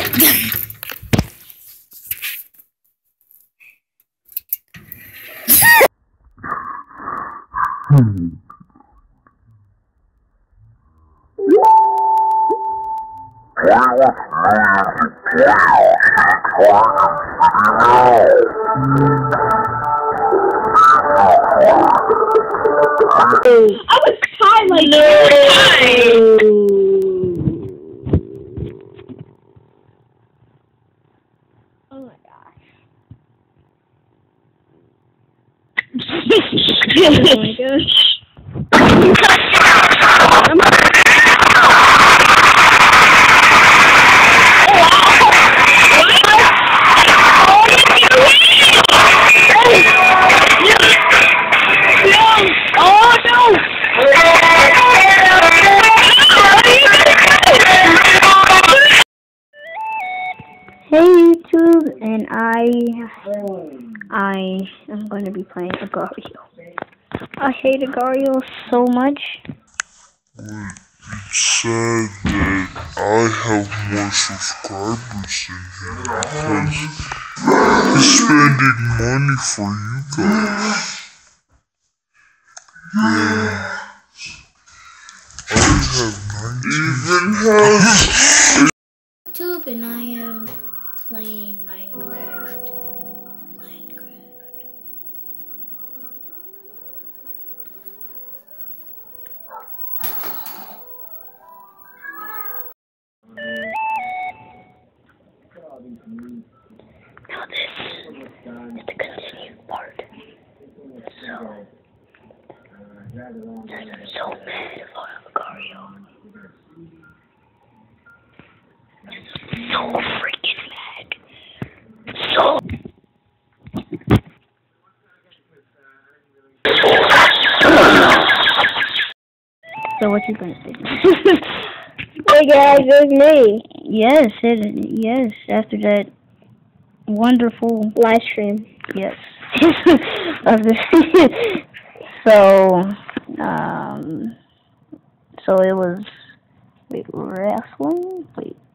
I was tied like that. Oh my gosh. Oh my gosh. Hey YouTube, and I am going to be playing Agario. I hate Agario so much. It's sad that I have more subscribers than him because he's spending money for you guys. Yeah. I have 19. Even has YouTube, and I am playing Minecraft. Now this is the continued part. So, I'm so mad about Agario. So freaking mad. So. So what you gonna say? Hey guys, it's me. Yes, yes. After that wonderful live stream. Yes. Of this. So it was wrestling. Wait.